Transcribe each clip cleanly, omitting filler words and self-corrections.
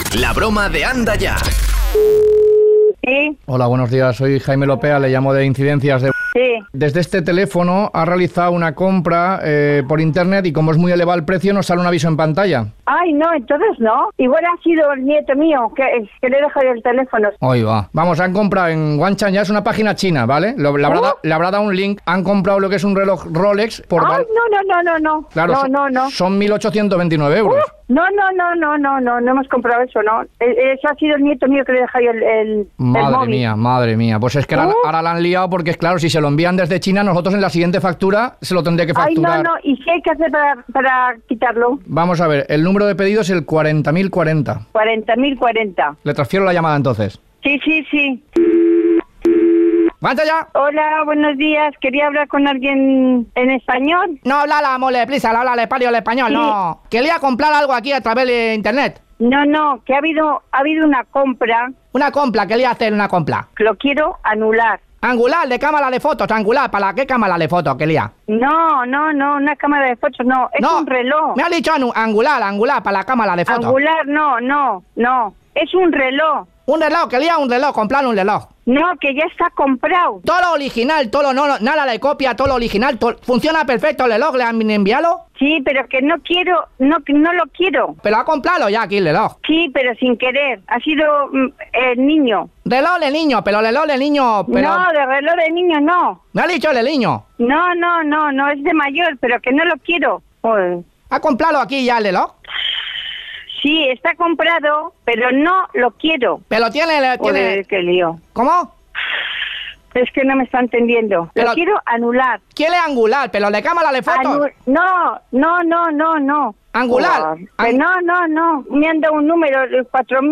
La broma de Anda Ya. Sí. Hola, buenos días. Soy Jaime Lopea, le llamo de Incidencias de... Sí. Desde este teléfono ha realizado una compra por internet y como es muy elevado el precio nos sale un aviso en pantalla. Ay, no, entonces no. Igual ha sido el nieto mío que le dejo el teléfono. Ahí va. Vamos, han comprado en Wanchan, ya es una página china, ¿vale? Le habrá dado un link. Han comprado lo que es un reloj Rolex por... Ay, no. Claro, no. Son 1.829 euros. No hemos comprado eso, no. Eso ha sido el nieto mío que le dejó el móvil. Madre mía. Pues es que ahora la han liado porque, claro, si se lo envían desde China, nosotros en la siguiente factura se lo tendré que facturar. Ay, no. ¿Y qué hay que hacer para quitarlo? Vamos a ver, el número de pedido es el 40.040. 40.040. Le transfiero la llamada entonces. Sí. ¡Vaya ya! Hola, buenos días. Quería hablar con alguien en español. No, habla mole, prisa, habla el español, Sí. no. Quería comprar algo aquí a través de internet. No, que ha habido una compra. Una compra, quería hacer una compra. Lo quiero anular. Angular, de cámara de fotos, angular, ¿para qué cámara de fotos, quería? No, una cámara de fotos, no, es un reloj. Me ha dicho angular, para la cámara de fotos. Angular, no, es un reloj. Un reloj, quería un reloj, comprar un reloj. No, que ya está comprado. Todo lo original, nada de copia, todo lo original, funciona perfecto el reloj, ¿le han enviado? Sí, pero que no quiero, no lo quiero. Pero ha comprado ya aquí el reloj. Sí, pero sin querer, ha sido el niño. Reloj de niño, pero reloj de niño, pero... No, de reloj de niño no. Me ha dicho el de niño. No, es de mayor, pero que no lo quiero. Joder. ¿Ha comprado aquí ya el reloj? Sí, está comprado, pero no lo quiero. Pero tiene... Joder, qué lío. ¿Cómo? Es que no me está entendiendo. Lo quiero anular. ¿Quiere angular, pero de cámara de fotos? No. Angular. No. Me han dado un número, el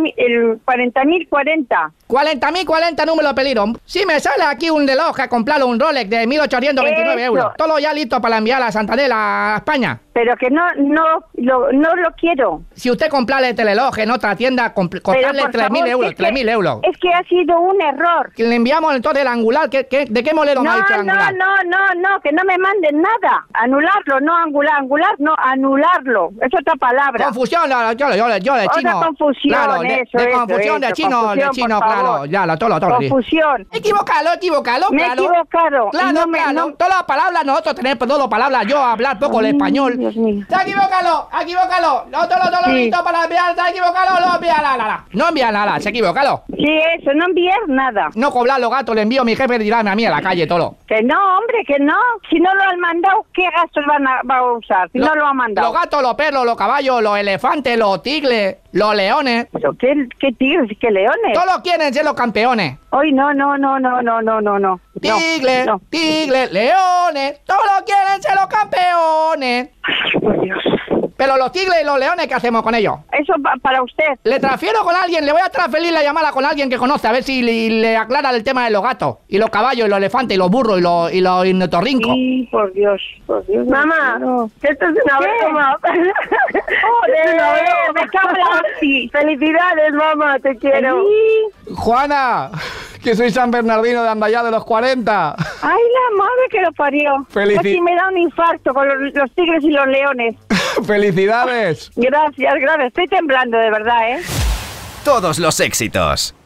40.040. 40.040 número de peligro. Sí, me sale aquí un reloj que ha comprado un Rolex de 1.829 euros. Todo ya listo para enviar a Santander, a España. Pero que no lo quiero. Si usted comprarle este reloj en otra tienda, comprarle 3.000 euros, 3.000 euros. Es que ha sido un error. Que le enviamos entonces el angular, ¿de qué modelo me ha dicho el angular? No, que no me manden nada. Anularlo, no angular, no, anularlo. Es otra palabra. Confusión, yo de chino. Otra confusión, claro, de confusión de chino, claro, ya, todo. Confusión. Equivocalo, Me he equivocado. Claro. Todas las palabras, nosotros tenemos todas las palabras, yo hablar poco el español. Dios mío. ¡Se ha equivocado! No, todo lo listo para enviar, se ha equivocado, no envía nada. No envía nada, se ha equivocado. Sí, eso, no enviar nada. No cobrar los gatos, le envío a mi jefe, dirame a mí a la calle todo. Que no, hombre, que no. Si no lo han mandado, ¿qué gastos va a usar? Si no lo han mandado. Los gatos, los perros, los caballos, los elefantes, los tigres, los leones. ¿Pero qué tigres y qué leones? Todos quieren ser los campeones. Ay, no. Tigres, leones, todos quieren ser los campeones. Ay, por Dios. Pero los tigres y los leones, ¿qué hacemos con ellos? Eso para usted. Le transfiero con alguien, le voy a transferir la llamada con alguien que conoce, a ver si le aclara el tema de los gatos, y los caballos, y los elefantes, y los burros, y los ornitorrincos. Sí, por Dios. Mamá, que esto es una broma. Joder, me cago en la hostia. Felicidades, mamá, te quiero. Juana, que soy San Bernardino de Andayá de los 40. Ay, la madre que lo parió. Casi me da un infarto con los tigres y los leones. ¡Felicidades! Gracias. Estoy temblando, de verdad, ¿eh? Todos los éxitos.